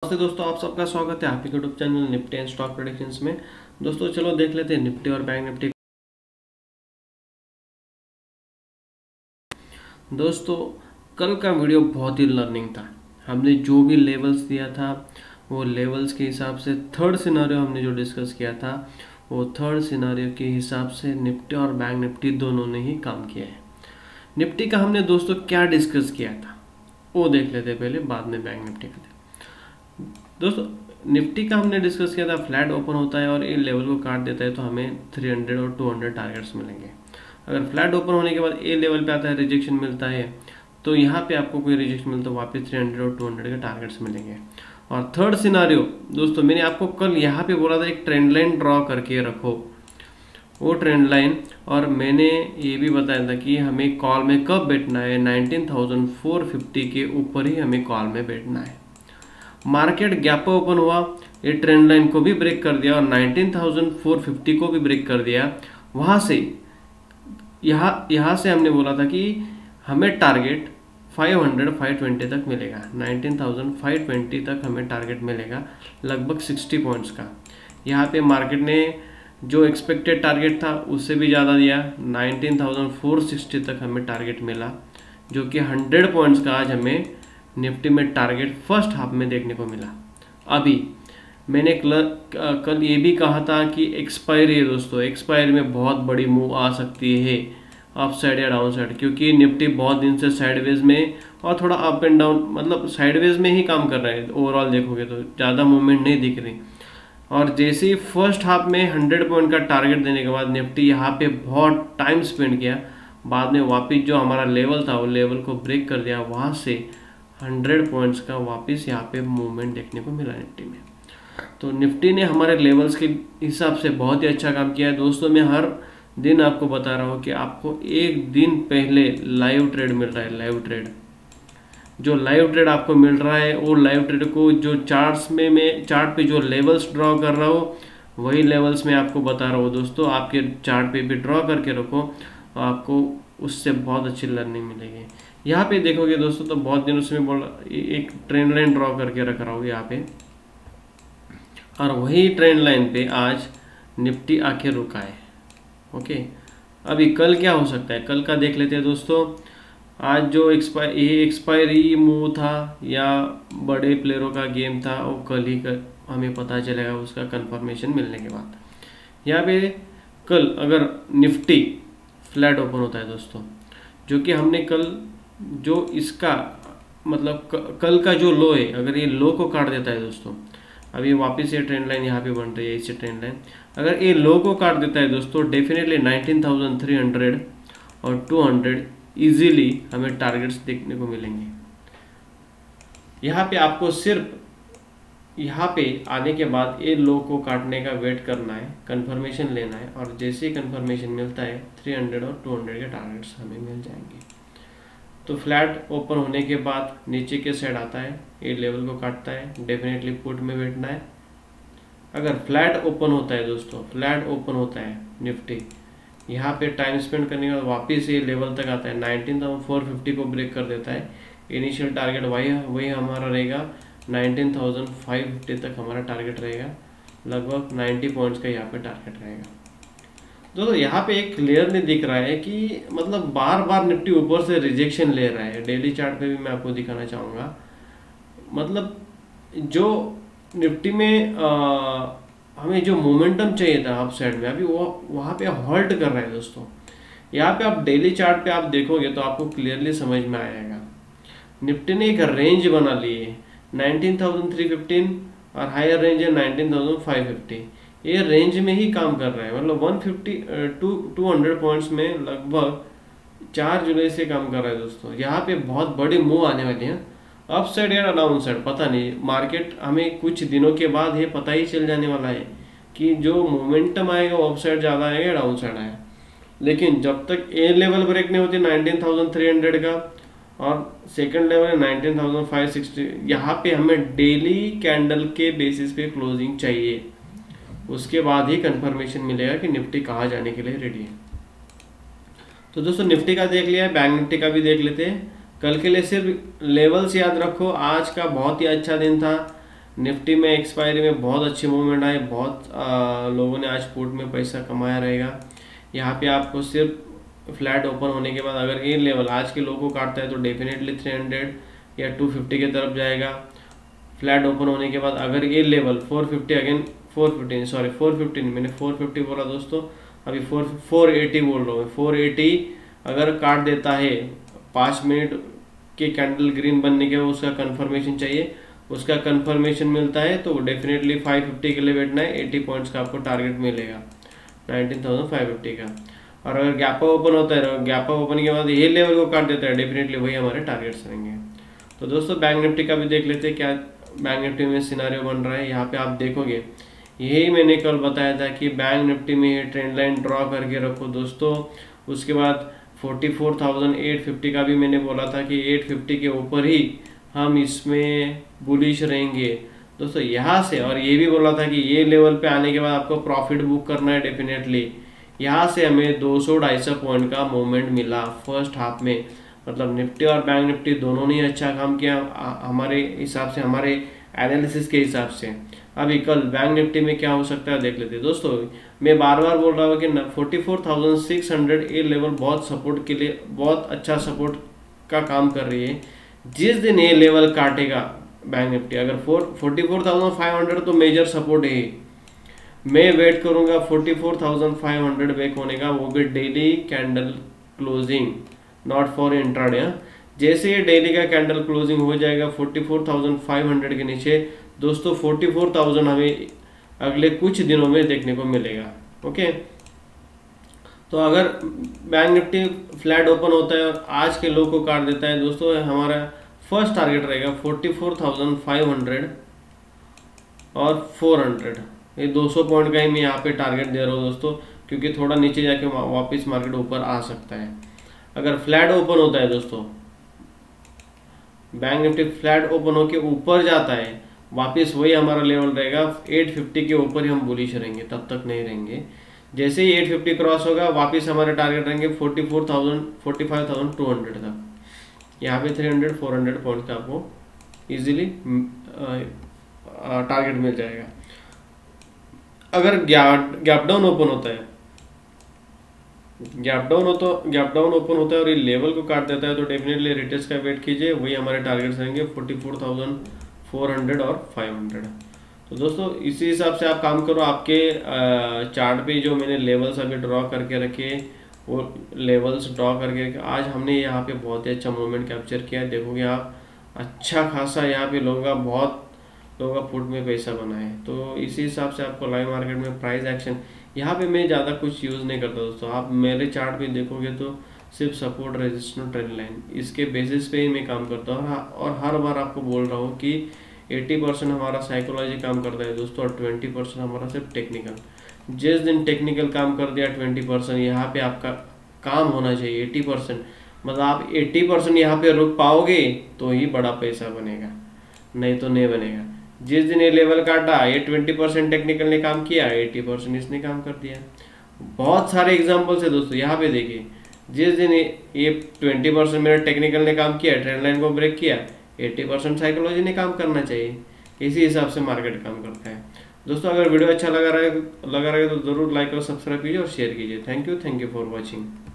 नमस्ते दोस्तों, आप सबका स्वागत है आपके YouTube channel Nifty and stock predictions में। दोस्तों चलो देख लेते हैं निफ्टी और बैंक निफ्टी। दोस्तों कल का वीडियो बहुत ही लर्निंग था। हमने जो भी लेवल्स दिया था वो लेवल्स के हिसाब से थर्ड सिनारियो हमने जो डिस्कस किया था वो थर्ड सिनारियो के हिसाब से निफ्टी और बैंक निफ्टी दोनों ने ही काम किया है। निफ्टी का हमने दोस्तों क्या डिस्कस किया था वो देख लेते हैं पहले, बाद में बैंक निफ्टी का। दोस्तों निफ्टी का हमने डिस्कस किया था, फ्लैट ओपन होता है और इन लेवल को काट देता है तो हमें 300 और 200 टारगेट्स मिलेंगे। अगर फ्लैट ओपन होने के बाद ए लेवल पे आता है, रिजेक्शन मिलता है, तो यहाँ पे आपको कोई रिजेक्शन मिलता है वापस 300 और 200 के टारगेट्स मिलेंगे। और थर्ड सिनारियो दोस्तों, मैंने आपको कल यहाँ पे बोला था एक ट्रेंड लाइन ड्रॉ करके रखो, वो ट्रेंड लाइन, और मैंने ये भी बताया था कि हमें कॉल में कब बैठना है, 19,450 के ऊपर ही हमें कॉल में बैठना है। मार्केट गैप ओपन हुआ, ये ट्रेंड लाइन को भी ब्रेक कर दिया और 19,450 को भी ब्रेक कर दिया। वहाँ से यहाँ से हमने बोला था कि हमें टारगेट 520 तक मिलेगा, 19,520 तक हमें टारगेट मिलेगा, लगभग 60 पॉइंट्स का। यहाँ पे मार्केट ने जो एक्सपेक्टेड टारगेट था उससे भी ज़्यादा दिया, 19,460 तक हमें टारगेट मिला, जो कि 100 पॉइंट्स का आज हमें निफ्टी में टारगेट फर्स्ट हाफ में देखने को मिला। अभी मैंने कल ये भी कहा था कि एक्सपायरी है दोस्तों, एक्सपायरी में बहुत बड़ी मूव आ सकती है अप साइड या डाउन साइड, क्योंकि निफ्टी बहुत दिन से साइडवेज में और थोड़ा अप एंड डाउन, मतलब साइडवेज में ही काम कर रहा है। ओवरऑल देखोगे तो ज़्यादा मूवमेंट नहीं दिख रही। और जैसे ही फर्स्ट हाफ में 100 पॉइंट का टारगेट देने के बाद निफ्टी यहाँ पे बहुत टाइम स्पेंड किया, बाद में वापस जो हमारा लेवल था वो लेवल को ब्रेक कर दिया, वहाँ से 100 पॉइंट्स का वापस यहाँ पे मूवमेंट देखने को मिला निफ्टी में। तो निफ्टी ने हमारे लेवल्स के हिसाब से बहुत ही अच्छा काम किया है। दोस्तों मैं हर दिन आपको बता रहा हूँ कि आपको एक दिन पहले लाइव ट्रेड मिल रहा है। लाइव ट्रेड, जो लाइव ट्रेड आपको मिल रहा है वो लाइव ट्रेड को जो चार्ट्स में मैं चार्ट पे जो लेवल्स ड्रॉ कर रहा हूँ वही लेवल्स मैं आपको बता रहा हूँ। दोस्तों आपके चार्ट पे भी ड्रॉ करके रखो, आपको उससे बहुत अच्छी लर्निंग मिलेगी। यहाँ पे देखोगे दोस्तों तो बहुत दिनों से मैं बोल एक ट्रेंड लाइन ड्रॉ करके रख रहा हूँ यहाँ पे, और वही ट्रेंड लाइन पे आज निफ्टी आके रुका है। ओके, अभी कल क्या हो सकता है, कल का देख लेते हैं दोस्तों। आज जो एक्सपायरी मूव था या बड़े प्लेयरों का गेम था वो कल ही हमें पता चलेगा, उसका कंफर्मेशन मिलने के बाद। यहाँ पे कल अगर निफ्टी फ्लैट ओपन होता है दोस्तों, जो कि हमने कल जो इसका मतलब कल का जो लो है, अगर ये लो को काट देता है दोस्तों, अभी वापस ये ट्रेंड लाइन यहाँ पे बन रही है, इसी ट्रेंड लाइन, अगर ये लो को काट देता है दोस्तों, डेफिनेटली 19,300 और 200 इजीली हमें टारगेट्स देखने को मिलेंगे। यहाँ पे आपको सिर्फ यहाँ पे आने के बाद ये लो को काटने का वेट करना है, कंफर्मेशन लेना है, और जैसे ही कंफर्मेशन मिलता है 300 और 200 के टारगेट्स हमें मिल जाएंगे। तो फ्लैट ओपन होने के बाद नीचे के साइड आता है, ये लेवल को काटता है, डेफिनेटली पुट में बैठना है। अगर फ्लैट ओपन होता है दोस्तों, फ्लैट ओपन होता है निफ्टी, यहाँ पे टाइम स्पेंड करने के बाद वापस ये लेवल तक आता है, 19,450 को ब्रेक कर देता है, इनिशियल टारगेट वही हमारा रहेगा, 19,550 तक हमारा टारगेट रहेगा, लगभग 90 पॉइंट्स का यहाँ पे टारगेट रहेगा। दोस्तों यहाँ पे एक क्लियर नहीं दिख रहा है कि मतलब बार बार निफ्टी ऊपर से रिजेक्शन ले रहा है। डेली चार्ट पे भी मैं आपको दिखाना चाहूँगा, मतलब जो निफ्टी में हमें जो मोमेंटम चाहिए था अप साइड में, अभी वो वहाँ पे हॉल्ट कर रहा है दोस्तों। यहाँ पे आप डेली चार्ट पे आप देखोगे तो आपको क्लियरली समझ में आएगा, निफ्टी ने एक रेंज बना ली है 19,315 और हायर रेंज है 19,550, ये रेंज में ही काम कर रहा है, मतलब 200 पॉइंट्स में लगभग 4 जुलाई से काम कर रहा है दोस्तों। यहाँ पे बहुत बड़ी मूव आने वाली है, अप साइड या डाउन साइड पता नहीं, मार्केट हमें कुछ दिनों के बाद ये पता ही चल जाने वाला है कि जो मोमेंटम आएगा वो अप साइड ज़्यादा आएगा या डाउन साइड आएगा। लेकिन जब तक ए लेवल ब्रेक नहीं होती 19,300 का और सेकंड लेवल है 19,560, यहाँ पे हमें डेली कैंडल के बेसिस पे क्लोजिंग चाहिए, उसके बाद ही कंफर्मेशन मिलेगा कि निफ्टी कहाँ जाने के लिए रेडी है। तो दोस्तों निफ्टी का देख लिया है, बैंक निफ्टी का भी देख लेते हैं। कल के लिए सिर्फ लेवल्स याद रखो, आज का बहुत ही अच्छा दिन था, निफ्टी में एक्सपायरी में बहुत अच्छी मूवमेंट आई, बहुत लोगों ने आज पुट में पैसा कमाया रहेगा। यहाँ पे आपको सिर्फ फ्लैट ओपन होने के बाद अगर ये लेवल आज के लोगों को काटता है तो डेफिनेटली 300 या 250 की तरफ जाएगा। फ्लैट ओपन होने के बाद अगर ये लेवल 450 अगेन 450 मैंने 450 बोला दोस्तों, अभी 480 बोल रहा हूँ। 480 अगर काट देता है 5 मिनट के कैंडल ग्रीन बनने के बाद उसका कंफर्मेशन चाहिए, उसका कंफर्मेशन मिलता है तो डेफिनेटली 550 के लिए बैठना है। 80 पॉइंट्स का आपको टारगेट मिलेगा 19,550 का। और अगर गैप ओपन होता है, गैप ओपन के बाद ये लेवल को काट देता है, डेफिनेटली वही हमारे टारगेट्स रहेंगे। तो दोस्तों बैंक निफ्टी का भी देख लेते हैं क्या बैंक निफ्टी में सिनारियो बन रहा है। यहाँ पे आप देखोगे यही मैंने कल बताया था कि बैंक निफ्टी में ट्रेंड लाइन ड्रॉ करके रखो दोस्तों। उसके बाद 44,850 का भी मैंने बोला था कि 850 के ऊपर ही हम इसमें बुलिश रहेंगे दोस्तों यहाँ से। और ये भी बोला था कि ये लेवल पे आने के बाद आपको प्रॉफिट बुक करना है डेफिनेटली। यहाँ से हमें 200-250 पॉइंट का मूवमेंट मिला फर्स्ट हाफ में, मतलब निफ्टी और बैंक निफ्टी दोनों ने अच्छा काम किया हमारे हिसाब से, हमारे एनालिसिस के हिसाब से। अभी कल बैंक निफ्टी में क्या हो सकता है देख लेते हैं दोस्तों। मैं बार बार बोल रहा हूँ कि 44,600 ये लेवल बहुत सपोर्ट के लिए बहुत अच्छा सपोर्ट का काम कर रही है। जिस दिन ये लेवल काटेगा बैंक निफ्टी अगर 44,500 तो मेजर सपोर्ट है। मैं वेट करूंगा 44,500 बैक होने का, वो भी daily candle closing, not for intraday. जैसे ये डेली का कैंडल क्लोजिंग हो जाएगा 44,500 के नीचे दोस्तों, 44,000 हमें अगले कुछ दिनों में देखने को मिलेगा। ओके, तो अगर बैंक निफ्टी फ्लैट ओपन होता है और आज के लो को काट देता है दोस्तों, हमारा फर्स्ट टारगेट रहेगा 44,500 और 400। ये 200 पॉइंट का ही मैं यहाँ पे टारगेट दे रहा हूँ दोस्तों, क्योंकि थोड़ा नीचे जाके वापस मार्केट ऊपर आ सकता है। अगर फ्लैट ओपन होता है दोस्तों, बैंक निफ्टी फ्लैट ओपन होके ऊपर जाता है वापस, वही हमारा लेवल रहेगा 850 के ऊपर ही हम बुलिश रहेंगे, तब तक नहीं रहेंगे। जैसे ही 850 क्रॉस होगा वापस हमारे टारगेट रहेंगे 45,200 तक। यहाँ पे 300-400 पॉइंट का आपको इजीली टारगेट मिल जाएगा। अगर गैप डाउन ओपन होता है, गैप डाउन ओपन होता है और ये लेवल को काट देता है तो डेफिनेटली रिटेस्ट का वेट कीजिए, वही हमारे टारगेट्स रहेंगे 44,400 और 500। तो दोस्तों इसी हिसाब से आप काम करो। आपके चार्ट पे जो मैंने लेवल्स अभी ड्रॉ करके रखे वो लेवल्स ड्रॉ करके आज हमने यहाँ पे बहुत ही अच्छा मूवमेंट कैप्चर किया है। देखोगे आप अच्छा खासा यहाँ पे बहुत लोगों का पुट में पैसा बना है। तो इसी हिसाब से आपको लाइव मार्केट में प्राइस एक्शन, यहाँ पे मैं ज़्यादा कुछ यूज़ नहीं करता दोस्तों। आप मेरे चार्ट पे देखोगे तो सिर्फ सपोर्ट, रेजिस्टेंस, ट्रेंड लाइन, इसके बेसिस पे ही मैं काम करता हूँ। और हर बार आपको बोल रहा हूँ कि 80% हमारा साइकोलॉजी काम करता है दोस्तों और 20% हमारा सिर्फ टेक्निकल। जिस दिन टेक्निकल काम कर दिया 20%, यहाँ पे आपका काम होना चाहिए 80%। मतलब आप 80% यहाँ पे रुक पाओगे तो ही बड़ा पैसा बनेगा, नहीं तो नहीं बनेगा। जिस दिन ये लेवल काटा ये 20% टेक्निकल ने काम किया, 80% इसने काम कर दिया। बहुत सारे एग्जाम्पल्स है दोस्तों, यहाँ पे देखिए। जिस दिन ये 20% मेरा टेक्निकल ने काम किया, ट्रेंड लाइन को ब्रेक किया, 80% साइकोलॉजी ने काम करना चाहिए। इसी हिसाब से मार्केट काम करता है दोस्तों। अगर वीडियो अच्छा लगा रहे तो ज़रूर लाइक और सब्सक्राइब कीजिए और शेयर कीजिए। Thank you for watching.